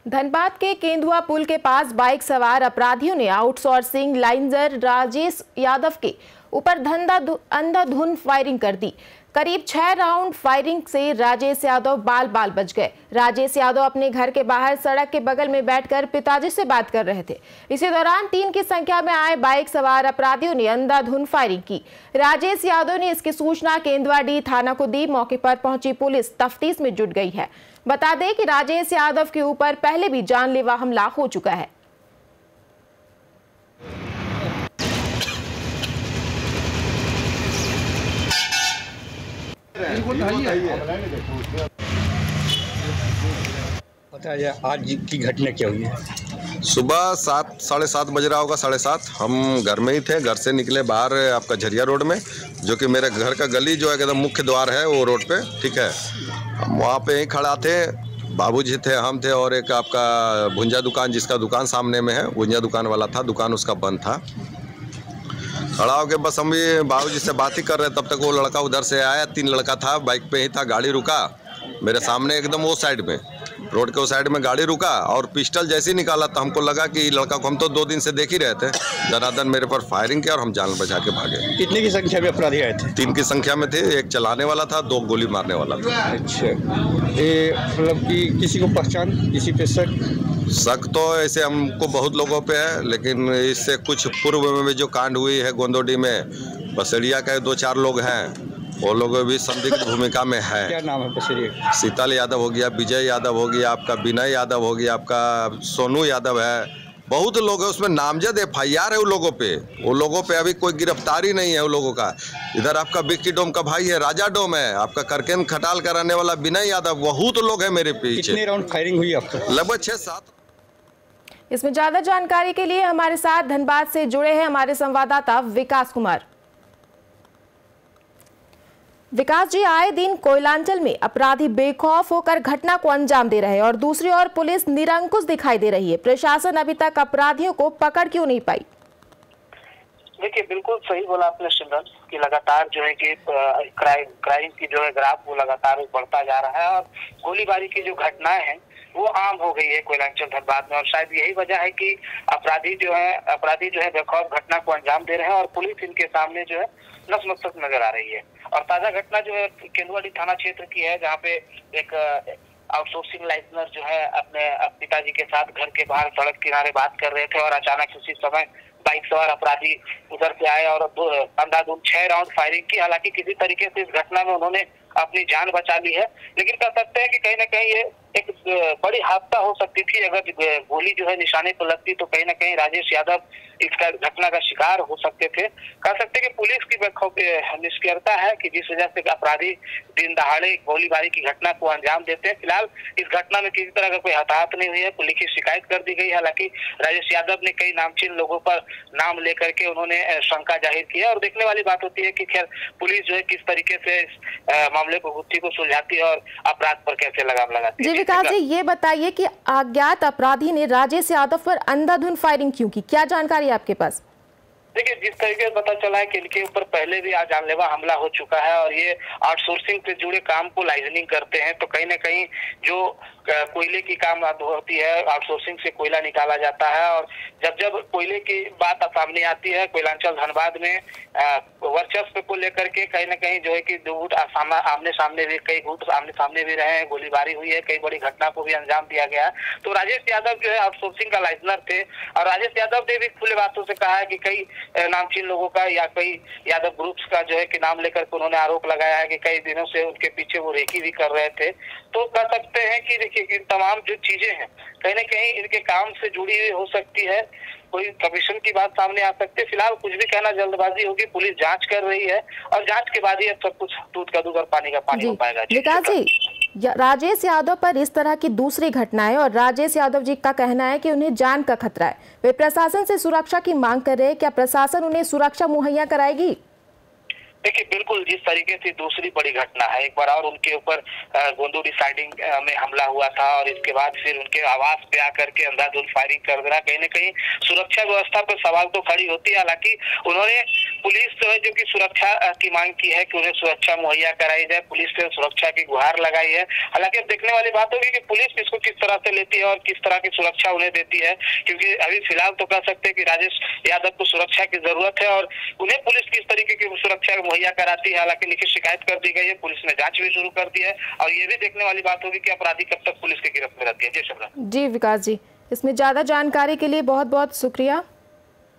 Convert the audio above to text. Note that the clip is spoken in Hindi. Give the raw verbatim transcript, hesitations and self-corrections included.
धनबाद के केंदुआ पुल के पास बाइक सवार अपराधियों ने आउटसोर्सिंग लाइनर राजेश यादव के ऊपर अंधाधुंध फायरिंग कर दी। करीब छह राउंड फायरिंग से राजेश यादव बाल बाल बच गए। राजेश यादव अपने घर के बाहर सड़क के बगल में बैठकर पिताजी से बात कर रहे थे। इसी दौरान तीन की संख्या में आए बाइक सवार अपराधियों ने अंधाधुंध फायरिंग की। राजेश यादव ने इसकी सूचना केंदुआडीह थाना को दी। मौके पर पहुंची पुलिस तफ्तीश में जुट गई है। बता दें कि राजेश यादव के ऊपर पहले भी जानलेवा हमला हो चुका है। बताइए आज की घटना क्या हुई है? सुबह सात साढ़े सात बज रहा होगा, साढ़े सात। हम घर में ही थे। घर से निकले बाहर आपका झरिया रोड में, जो कि मेरे घर का गली जो है एकदम मुख्य द्वार है वो रोड पे, ठीक है। हम वहाँ पे ही खड़ा थे, बाबूजी थे, हम थे और एक आपका भुंजा दुकान, जिसका दुकान सामने में है, भुंजा दुकान वाला था, दुकान उसका बंद था। खड़ा होके बस हम भी बाबूजी से बात ही कर रहे, तब तक वो लड़का उधर से आया। तीन लड़का था, बाइक पे ही था। गाड़ी रुका मेरे सामने एकदम वो साइड में, रोड के उस साइड में गाड़ी रुका और पिस्टल जैसे ही निकाला तो हमको लगा कि लड़का को हम तो दो दिन से देख ही रहे थे। दनादन मेरे पर फायरिंग किया और हम जान बचा के भागे। कितने की संख्या में अपराधी आए थे? तीन की संख्या में थे। एक चलाने वाला था, दो गोली मारने वाला था। अच्छा, ये मतलब कि किसी को पहचान, किसी पे शक? शक तो ऐसे हमको बहुत लोगों पे है, लेकिन इससे कुछ पूर्व में भी जो कांड हुई है गोंदोडीह में, बसड़िया के दो चार लोग हैं, वो लोग भी संदिग्ध भूमिका में है। क्या नाम है बसड़िया? शीतल यादव हो गया, विजय यादव हो गया, आपका विनय यादव हो गया, आपका सोनू यादव है। बहुत लोग है उसमें, नामजद एफ आई आर है उन लोगों पे। वो लोगों पे अभी कोई गिरफ्तारी नहीं है उन लोगों का। इधर आपका बिक्की डोम का भाई है, राजा डोम है, आपका करकेन खटाल कराने वाला विनय यादव, बहुत लोग है मेरे पीछे। कितने राउंड फायरिंग हुई आपको? लगभग छह सात। इसमें ज्यादा जानकारी के लिए हमारे साथ धनबाद से जुड़े हैं हमारे संवाददाता विकास कुमार। विकास जी, आए दिन कोयलांचल में अपराधी बेखौफ होकर घटना को अंजाम दे रहे हैं और दूसरी ओर पुलिस निरंकुश दिखाई दे रही है। प्रशासन अभी तक अपराधियों को पकड़ क्यों नहीं पाई? देखिए, बिल्कुल सही बोला आपने सिमरन कि लगातार जो है कि क्राइम क्राइम की जो है ग्राफ वो लगातार बढ़ता जा रहा है और गोलीबारी की जो घटनाएं हैं वो आम हो गई है कोयलांचल धनबाद में। और शायद यही वजह है कि अपराधी जो है अपराधी जो है बेखौफ घटना को अंजाम दे रहे हैं और पुलिस इनके सामने जो है नतमस्तक नजर आ रही है। और ताजा घटना जो है केंदुआडीह थाना क्षेत्र की है, जहाँ पे एक आउटसोर्सिंग लाइनर जो है अपने पिताजी के साथ घर के बाहर सड़क किनारे बात कर रहे थे और अचानक उसी समय बाइक सवार अपराधी उधर से आए और अंधाधुंध छह राउंड फायरिंग की। हालांकि किसी तरीके से इस घटना में उन्होंने अपनी जान बचा ली है, लेकिन कह सकते हैं कि कहीं ना कहीं ये एक बड़ी हादसा हो सकती थी। अगर गोली जो है निशाने पर लगती तो कहीं ना कहीं राजेश यादव इसका घटना का शिकार हो सकते थे। कह सकते हैं कि पुलिस की निष्क्रियता है कि जिस वजह से अपराधी दिन दहाड़े गोलीबारी की घटना को अंजाम देते हैं। फिलहाल इस घटना में किसी तरह का कोई हताहत नहीं हुई है। पुलिस की शिकायत कर दी गई। हालांकि राजेश यादव ने कई नामचीन लोगों पर नाम लेकर के उन्होंने शंका जाहिर की है और देखने वाली बात होती है कि खैर पुलिस जो है किस तरीके से इस मामले को गुत्थी को सुलझाती है और अपराध पर कैसे लगाम लगाती है। जी विकास जी, ये बताइए कि अज्ञात अपराधी ने राजेश यादव पर अंधाधुंध फायरिंग क्यों की? क्या जानकारी है आपके पास? देखिए, जिस तरीके से पता चला है कि इनके ऊपर पहले भी जानलेवा हमला हो चुका है और ये आउटसोर्सिंग से जुड़े काम को लाइजनिंग करते हैं। तो कहीं ना कहीं जो कोयले की काम होती है, आउटसोर्सिंग से कोयला निकाला जाता है और जब जब कोयले की बात सामने आती है कोयलांचल धनबाद में वर्चस्व को लेकर के कहीं ना कहीं जो है कि दो गुट आमने सामने भी कई गुट आमने सामने भी रहे हैं, गोलीबारी हुई है, कई बड़ी घटना को भी अंजाम दिया गया है। तो राजेश यादव जो है आउटसोर्सिंग का लाइजनर थे और राजेश यादव ने भी खुले बातों से कहा है कि कई नामचीन लोगों का या कई यादव ग्रुप्स का जो है कि नाम लेकर के उन्होंने आरोप लगाया है कि कई दिनों से उनके पीछे वो रेकी भी कर रहे थे। तो कह सकते हैं कि देखिए इन तमाम जो चीजें हैं कहीं ना कहीं इनके काम से जुड़ी हुई हो सकती है, कोई कमीशन की बात सामने आ सकती है। फिलहाल कुछ भी कहना जल्दबाजी होगी, पुलिस जांच कर रही है और जांच के बाद ही अब सब कुछ दूध का दूध और पानी का पानी हो पाएगा। विकास जी, राजेश यादव पर इस तरह की दूसरी घटनाएं और राजेश यादव जी का कहना है कि उन्हें जान का खतरा है, वे प्रशासन से सुरक्षा की मांग कर रहे हैं। क्या प्रशासन उन्हें सुरक्षा मुहैया कराएगी? देखिए, बिल्कुल जिस तरीके से दूसरी बड़ी घटना है, एक बार और उनके ऊपर गोंदोडीह साइडिंग में हमला हुआ था और इसके बाद फिर उनके आवास पे आकर के अंधाधुंध फायरिंग कर देना, कहीं ना कहीं सुरक्षा व्यवस्था पर सवाल तो खड़ी होती है। हालांकि उन्होंने पुलिस जो है जो कि सुरक्षा की मांग की है कि उन्हें सुरक्षा मुहैया कराई जाए, पुलिस से सुरक्षा की गुहार लगाई है। हालांकि अब देखने वाली बात होगी कि पुलिस इसको किस तरह से लेती है और किस तरह की सुरक्षा उन्हें देती है, क्योंकि अभी फिलहाल तो कह सकते हैं कि राजेश यादव को सुरक्षा की जरूरत है और उन्हें पुलिस किस तरीके की सुरक्षा मुहैया कराती है। हालांकि लिखित शिकायत कर दी गई है, पुलिस ने जांच भी शुरू कर दी है और ये भी देखने वाली बात होगी कि अपराधी कब तक पुलिस की गिरफ्त में रहती है। जी शिवराज। जी विकास जी, इसमें ज्यादा जानकारी के लिए बहुत बहुत शुक्रिया।